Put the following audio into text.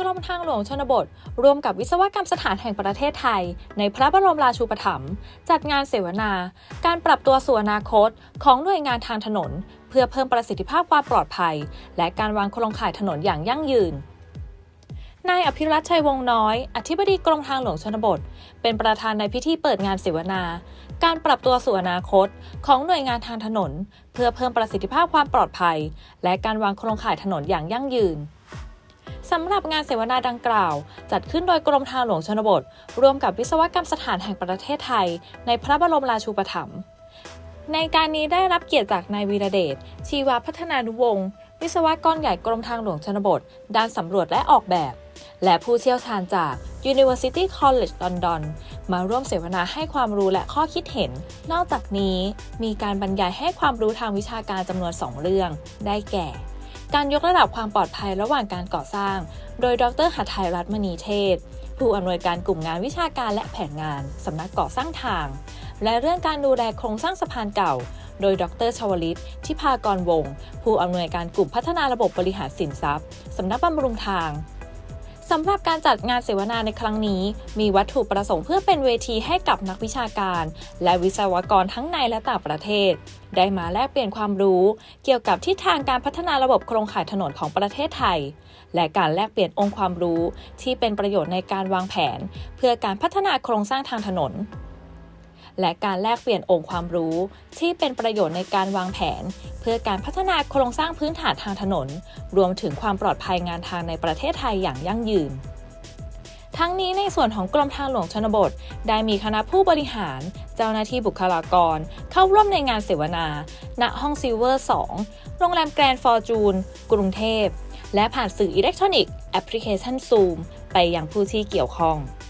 รมทางหลวงชนบทร่วมกับวิศวกรรมสถานแห่งประเทศไทยในพระบรมราชูปถัมภ์จัดงานเสวนาการปรับตัวสู่อนาคตของหน่วยงานทางถนนเพื่อเพิ่มประสิทธิภาพความปลอดภัยและการวางโครงข่ายถนนอย่างยั่งยืนนายอภิรัตน์ชัยวงศ์น้อยอธิบดีกรมทางหลวงชนบทเป็นประธานในพิธีเปิดงานเสวนาการปรับตัวสู่อนาคตของหน่วยงานทางถนนเพื่อเพิ่มประสิทธิภาพความปลอดภัยและการวางโครงข่ายถนนอย่างยั่งยืนสำหรับงานเสวนาดังกล่าวจัดขึ้นโดยกรมทางหลวงชนบทร่วมกับวิศวกรรมสถานแห่งประเทศไทยในพระบรมราชูปถัมภ์ในการนี้ได้รับเกียรติจากนายวีระเดชชีวพัฒนานุวงศ์วิศวกรใหญ่กรมทางหลวงชนบทด้านสำรวจและออกแบบและผู้เชี่ยวชาญจาก University College London มาร่วมเสวนาให้ความรู้และข้อคิดเห็นนอกจากนี้มีการบรรยายให้ความรู้ทางวิชาการจำนวน2เรื่องได้แก่การยกระดับความปลอดภัยระหว่างการก่อสร้างโดยดร.หทัยรัตน์มณีเทศผู้อำนวยการกลุ่มงานวิชาการและแผนงานสำนักก่อสร้างทางและเรื่องการดูแลโครงสร้างสะพานเก่าโดยดร.ชวลิตทิพากรวงศ์ผู้อำนวยการกลุ่มพัฒนาระบบบริหารสินทรัพย์สำนักบำรุงทางสำหรับการจัดงานเสวนาในครั้งนี้มีวัตถุประสงค์เพื่อเป็นเวทีให้กับนักวิชาการและวิศวกรทั้งในและต่างประเทศได้มาแลกเปลี่ยนความรู้เกี่ยวกับทิศทางการพัฒนาระบบโครงข่ายถนนของประเทศไทยและการแลกเปลี่ยนองค์ความรู้ที่เป็นประโยชน์ในการวางแผนเพื่อการพัฒนาโครงสร้างทางถนนและการแลกเปลี่ยนองค์ความรู้ที่เป็นประโยชน์ในการวางแผนเพื่อการพัฒนาโครงสร้างพื้นฐานทางถนนรวมถึงความปลอดภัยงานทางในประเทศไทยอย่างยั่งยืนทั้งนี้ในส่วนของกรมทางหลวงชนบทได้มีคณะผู้บริหารเจ้าหน้าที่บุคลากรเข้าร่วมในงานเสวนาณห้องซิลเวอร์ 2 โรงแรมแกรนด์ฟอร์จูนกรุงเทพและผ่านสื่ออิเล็กทรอนิกส์แอปพลิเคชัน Zoom ไปยังผู้ที่เกี่ยวข้อง